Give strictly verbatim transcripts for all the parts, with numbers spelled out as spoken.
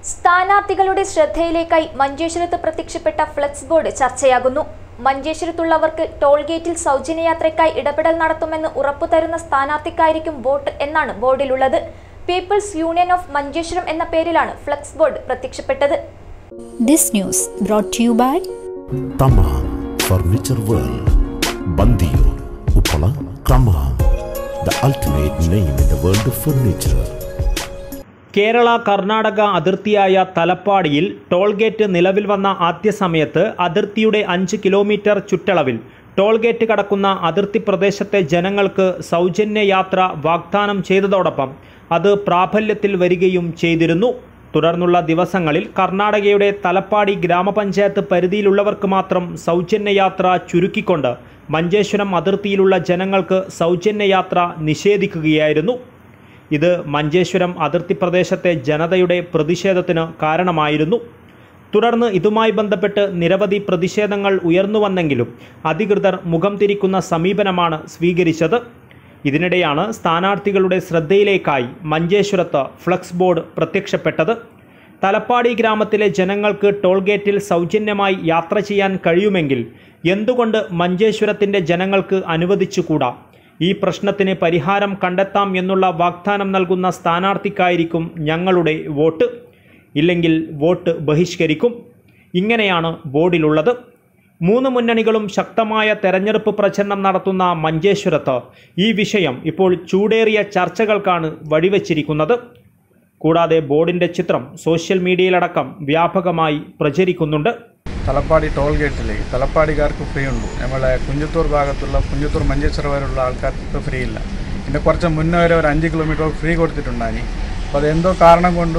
സ്ഥാനാർത്ഥികളുടെ ശ്രദ്ധയിലേക്കായി മഞ്ചേശ്വരത്ത് പ്രത്യക്ഷപ്പെട്ട ഫ്ലെക്സ് ബോർഡ് ചർച്ചയാകുന്നു. മഞ്ചേശ്വരത്തുള്ളവർക്ക് ടോൾ ഗേറ്റിൽ സൗജന്യയാത്രയ്ക്കായി ഇടപെടൽ നടത്തുമെന്ന് ഉറപ്പുതരുന്ന സ്ഥാനാർത്ഥിക്കായിരിക്കും വോട്ട് എന്നാണ് ബോർഡിലുള്ളത്. പീപ്പിൾസ് യൂണിയൻ ഓഫ് മഞ്ചേശ്വരം എന്ന പേരിലാണ് ഫ്ലെക്സ് ബോർഡ് പ്രത്യക്ഷപ്പെട്ടത്. This news brought to you by Tamam Furniture World, Bandiyur, Uppala, Tamam, the ultimate name in the world of furniture. Kerala Karnataka അതിർത്തിയായ തലപ്പാടിയിൽ ടോൾ ഗേറ്റ് നിലവിൽ വന്ന ആദ്യ സമയത്ത് അതിർത്തിയുടെ അഞ്ച് കിലോമീറ്റർ ചുറ്റളവിൽ ടോൾ ഗേറ്റ് കടക്കുന്ന അതിർത്തി പ്രദേശത്തെ ജനങ്ങൾക്ക് സൗജന്യ യാത്ര വാഗ്ദാനം ചെയ്തതോടൊപ്പം അത് പ്രാബല്യത്തിൽ വരികയും ചെയ്തിരുന്നു. തുടർന്നുള്ള ദിവസങ്ങളിൽ കർണാടകയുടെ തലപ്പാടി ഗ്രാമപഞ്ചായത്ത് പരിധിയിലുള്ളവർക്ക് മാത്രം സൗജന്യ യാത്ര ചുരുക്കിക്കൊണ്ട് മഞ്ചേശ്വരം അതിർത്തിയിലുള്ള ജനങ്ങൾക്ക് സൗജന്യ യാത്ര നിഷേധിക്കുകയായിരുന്നു. ഇത് മഞ്ചേശ്വരം അതിർത്തി പ്രദേശത്തെ ജനതയുടെ പ്രതിഷേധത്തിന് കാരണമായിരുന്നു. തുടർന്ന് ഇതുമായി ബന്ധപ്പെട്ട് നിരവധി പ്രതിഷേധങ്ങൾ ഉയർന്നു വന്നെങ്കിലും അധികൃതർ മുഖം തിരിക്കുന്ന സമീപനമാണ് സ്വീകരിച്ചത്. ഇതിനിടെയാണ് സ്ഥാനാർത്ഥികളുടെ ശ്രദ്ധയിലേക്കായി മഞ്ചേശ്വരത്ത് ഫ്ലെക്സ് ബോർഡ് പ്രത്യക്ഷപ്പെട്ടത്. തലപ്പാടി ഗ്രാമത്തിലെ ജനങ്ങൾക്ക് ടോൾ ഗേറ്റിൽ സൗജന്യമായി യാത്ര ചെയ്യാൻ കഴിയുമെങ്കിൽ എന്തുകൊണ്ട് മഞ്ചേശ്വരത്തിൻ്റെ ജനങ്ങൾക്ക് അനുവദിച്ചുകൂടാ? ഈ പ്രശ്നത്തിന് പരിഹാരം കണ്ടെത്താം എന്നുള്ള വാഗ്ദാനം നൽകുന്ന സ്ഥാനാർത്ഥിക്കായിരിക്കും ഞങ്ങളുടെ വോട്ട്, ഇല്ലെങ്കിൽ വോട്ട് ബഹിഷ്കരിക്കും. ഇങ്ങനെയാണ് ബോർഡിലുള്ളത്. മൂന്ന് മുന്നണികളും ശക്തമായ തെരഞ്ഞെടുപ്പ് പ്രചരണം നടത്തുന്ന മഞ്ചേശ്വരത്ത് ഈ വിഷയം ഇപ്പോൾ ചൂടേറിയ ചർച്ചകൾക്കാണ് വഴിവെച്ചിരിക്കുന്നത്. കൂടാതെ ബോർഡിൻ്റെ ചിത്രം സോഷ്യൽ മീഡിയയിലടക്കം വ്യാപകമായി പ്രചരിക്കുന്നുണ്ട്. തലപ്പാടി ടോൾ ഗേറ്റിൽ തലപ്പാടിക്കാർക്ക് ഫ്രീ ഉണ്ട്. നമ്മളെ കുഞ്ചത്തൂർ ഭാഗത്തുള്ള കുഞ്ചത്തൂർ മഞ്ചേശ്വരം വരെയുള്ള ആൾക്കാർക്ക് ഫ്രീ ഇല്ല. പിന്നെ കുറച്ച് മുന്നേ വരെ ഒരു അഞ്ച് കിലോമീറ്റർ ഫ്രീ കൊടുത്തിട്ടുണ്ടായി. അപ്പോൾ അതെന്തോ കാരണം കൊണ്ട്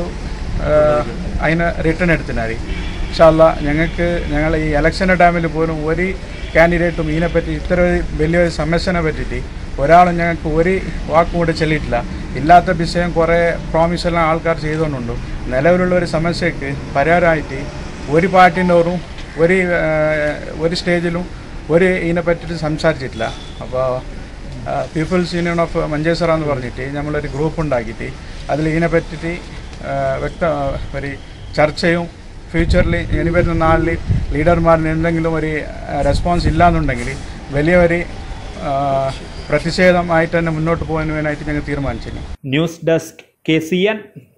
അതിന് റിട്ടേൺ എടുത്തിനായി. ഇൻഷാല്ല ഞങ്ങൾക്ക് ഞങ്ങൾ ഈ ഇലക്ഷൻ്റെ ടൈമിൽ പോലും ഒരു കാൻഡിഡേറ്റും ഇതിനെപ്പറ്റി ഇത്ര വലിയൊരു സമസ്യനെ പറ്റിയിട്ട് ഒരാളും ഞങ്ങൾക്ക് ഒരു വാക്കും കൂടെ ചെല്ലിയിട്ടില്ല. ഇല്ലാത്ത വിഷയം കുറേ പ്രോമിസെല്ലാം ആൾക്കാർ ചെയ്തുകൊണ്ടുണ്ട്. നിലവിലുള്ള ഒരു സമസ്യക്ക് പരിഹാരമായിട്ട് ഒരു പാർട്ടിൻ്റെവരും ഒരു ഒരു സ്റ്റേജിലും ഒരു ഇതിനെ പറ്റിയിട്ട് സംസാരിച്ചിട്ടില്ല. അപ്പോൾ പീപ്പിൾസ് യൂണിയൻ ഓഫ് മഞ്ചേശ്വരം എന്ന് പറഞ്ഞിട്ട് നമ്മളൊരു ഗ്രൂപ്പ് ഉണ്ടാക്കിയിട്ട് അതിൽ ഇതിനെ പറ്റിയിട്ട് വ്യക്ത ഒരു ചർച്ചയും ഫ്യൂച്ചറിൽ ഇനി വരുന്ന നാളിൽ ലീഡർമാരിന് എന്തെങ്കിലും ഒരു റെസ്പോൺസ് ഇല്ലയെന്നുണ്ടെങ്കിൽ വലിയൊരു പ്രതിഷേധമായിട്ട് തന്നെ മുന്നോട്ട് പോകാൻ വേണ്ടിയിട്ട് ഞങ്ങൾ തീരുമാനിച്ചിരുന്നു. News desk K C N.